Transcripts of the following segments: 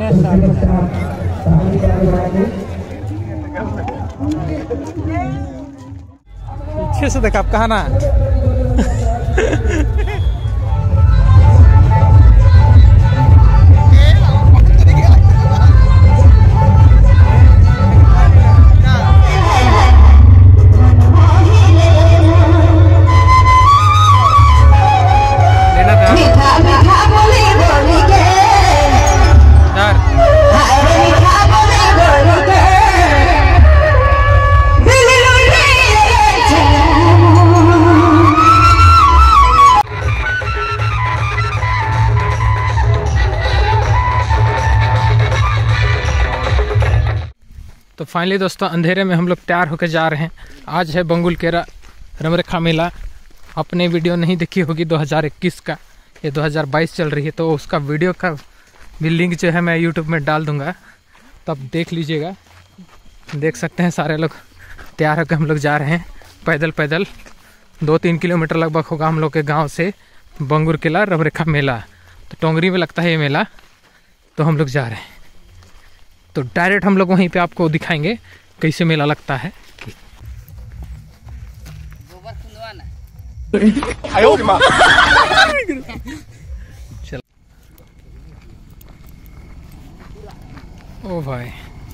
पीछे से देखा आप कहा ना। तो फाइनली दोस्तों अंधेरे में हम लोग तैयार होकर जा रहे हैं। आज है बंगुलकेरा रमरेखा मेला। आपने वीडियो नहीं देखी होगी 2021 का, ये 2022 चल रही है, तो उसका वीडियो का भी लिंक जो है मैं यूट्यूब में डाल दूंगा, तब देख लीजिएगा। देख सकते हैं सारे लोग तैयार होकर हम लोग जा रहे हैं पैदल पैदल। 2-3 किलोमीटर लगभग होगा हम लोग के गाँव से बंगुलकेरा रमरेखा मेला। तो टोंगरी में लगता है ये मेला, तो हम लोग जा रहे हैं। तो डायरेक्ट हम लोग वहीं पे आपको दिखाएंगे कैसे मेला लगता है। चल ओ भाई,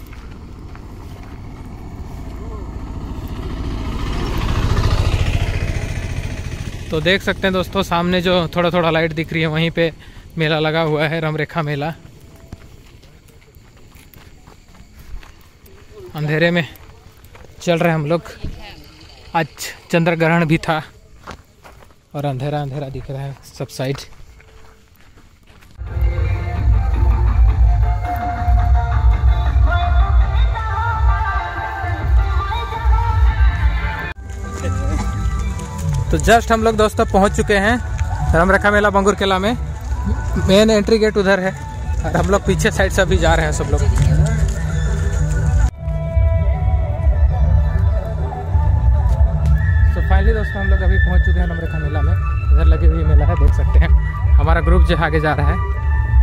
तो देख सकते हैं दोस्तों सामने जो थोड़ा थोड़ा लाइट दिख रही है वहीं पे मेला लगा हुआ है, रमरेखा मेला। अंधेरे में चल रहे हम लोग। आज चंद्र ग्रहण भी था और अंधेरा अंधेरा दिख रहा है सब साइड। तो जस्ट हम लोग दोस्तों पहुंच चुके हैं रमरेखा मेला बंगुलकेरा में। मेन एंट्री गेट उधर है और हम लोग पीछे साइड से अभी जा रहे हैं सब लोग। फाइनली दोस्तों हम लोग अभी पहुंच चुके हैं रमरेखा मेला में। इधर लगी हुई मेला है, देख सकते हैं। हमारा ग्रुप जो आगे जा रहा है।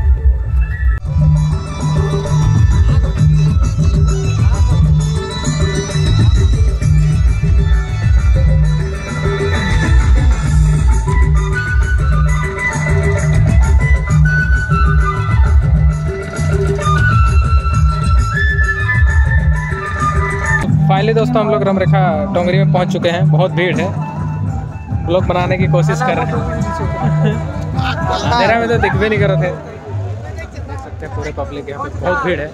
फाइनली दोस्तों हम लोग रमरेखा टोंगरी में पहुंच चुके हैं। बहुत भीड़ है, ब्लॉग बनाने की कोशिश कर रहे हैं। अंधेरा में तो दिख भी नहीं कर रहे थे। देख सकते हैं पूरे पब्लिक यहाँ पे बहुत भीड़ है।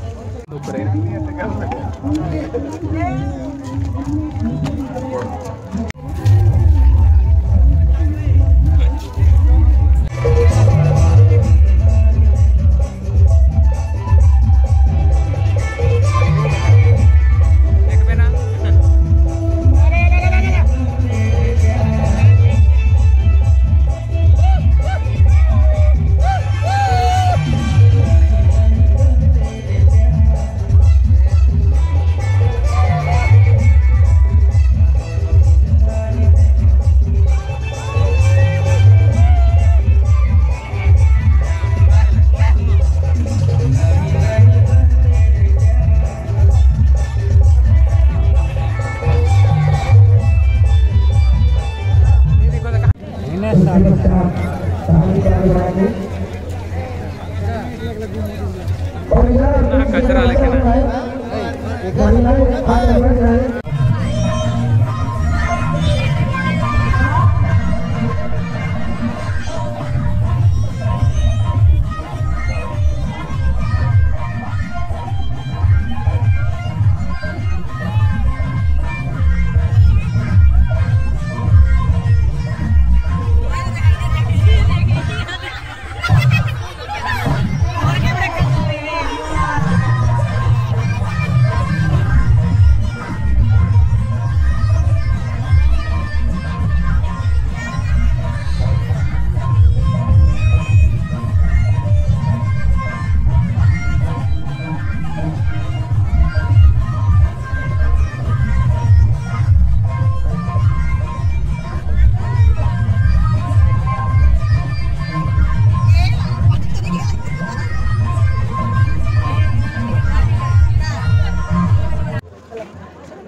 कचरा लेके ना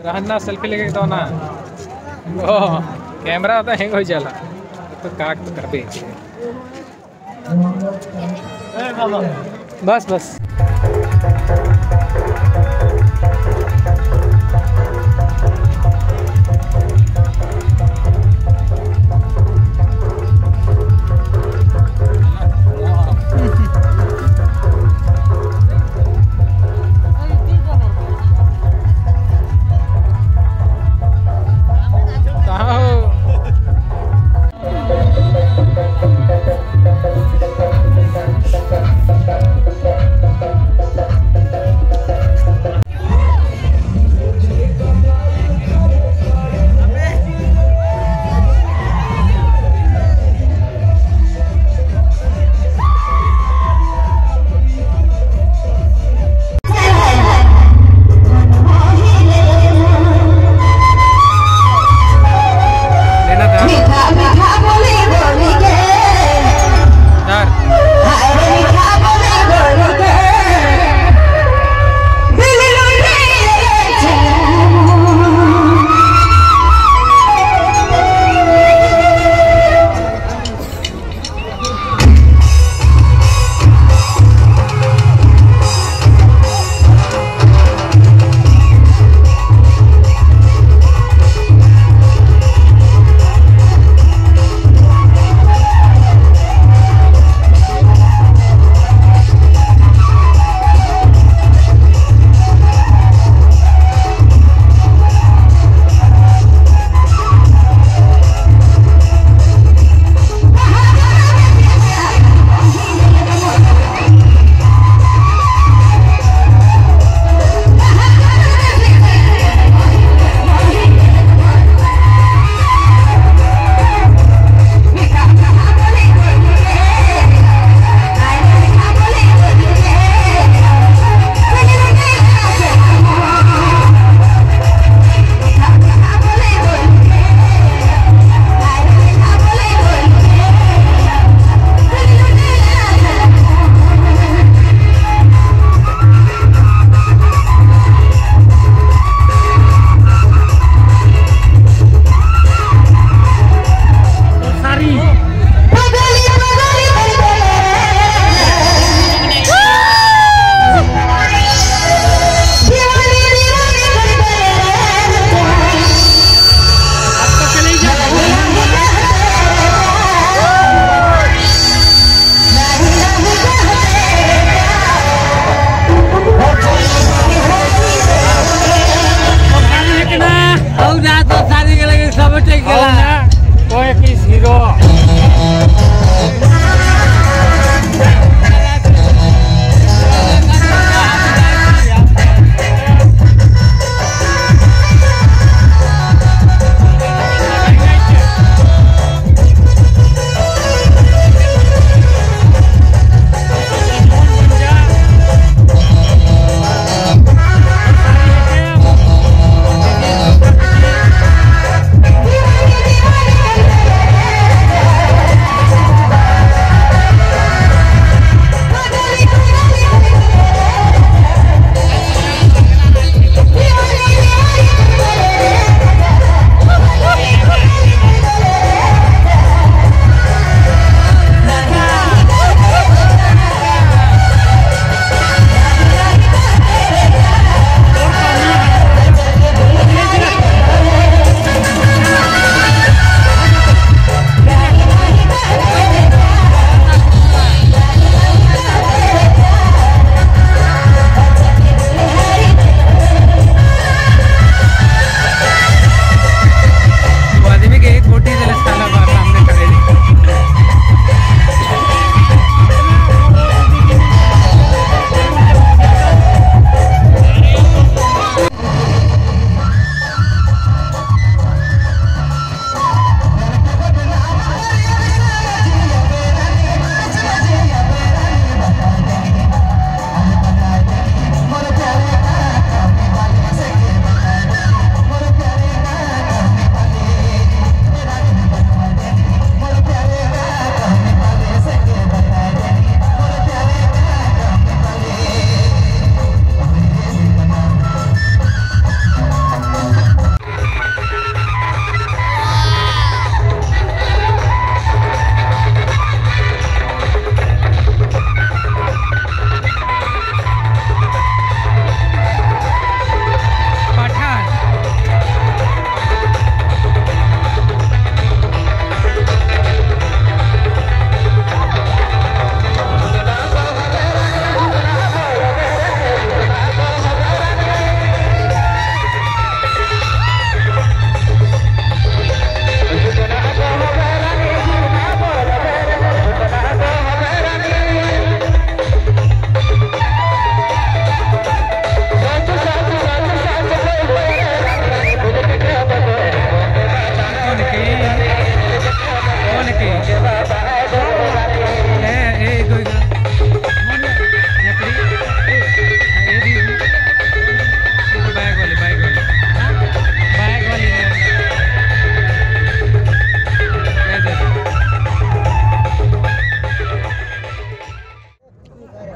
रहना सेल्फी लेके तो ना ओ कैमरा तो हैंग हो जाला तो काट तो कर दे बस बस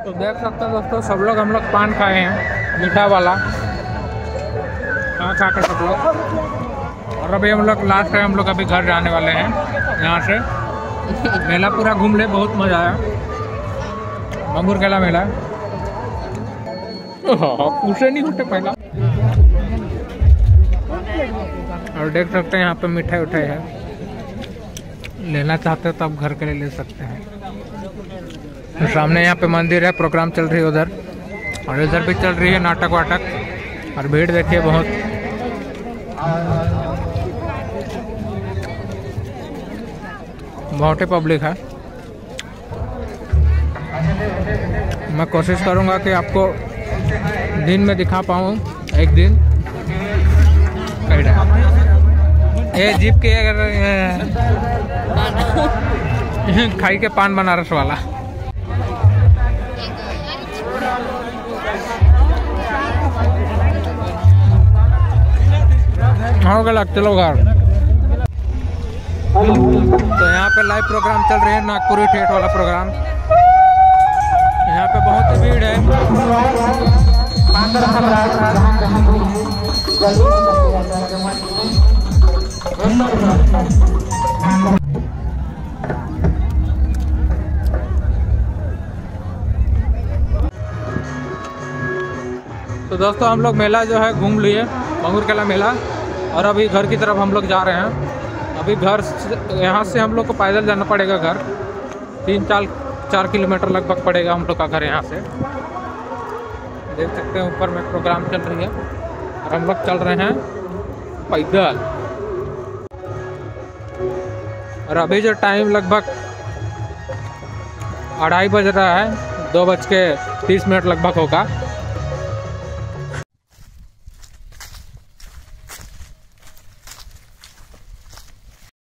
तो देख सकते हैं दोस्तों, सब लोग हम लोग पान खाए हैं, मीठा वाला खा कर सब लोग। और अभी हम लोग लास्ट है, हम लोग अभी घर जाने वाले हैं यहाँ से। मेला पूरा घूम ले, बहुत मज़ा आया। बंगुर केला मेला पूछे नहीं होते पहला। और देख सकते हैं यहाँ पे मिठाई उठाई है, लेना चाहते हो तो आप घर के लिए ले सकते हैं। तो सामने यहाँ पे मंदिर है, प्रोग्राम चल रही है उधर, और इधर भी चल रही है नाटक वाटक। और भीड़ देखिए बहुत, बहुत ही पब्लिक है। मैं कोशिश करूँगा कि आपको दिन में दिखा पाऊँ एक दिन। ये जीप के अगर खाई के पान बनारस वाला हो गया, चलो घर। तो यहाँ पे लाइव प्रोग्राम चल रहे हैं, नागपुरी ठेठ वाला प्रोग्राम। यहाँ पे बहुत ही भीड़ है। तो दोस्तों हम लोग मेला जो है घूम लिए, बंगुर केला मेला। और अभी घर की तरफ हम लोग जा रहे हैं। अभी घर यहाँ से हम लोग को पैदल जाना पड़ेगा घर, 3-4 किलोमीटर लगभग पड़ेगा हम लोग का घर यहाँ से। देख सकते हैं ऊपर में प्रोग्राम चल रही है और हम लोग चल रहे हैं पैदल। और अभी जो टाइम लगभग 2:30 बज रहा है, 2:30 लगभग होगा।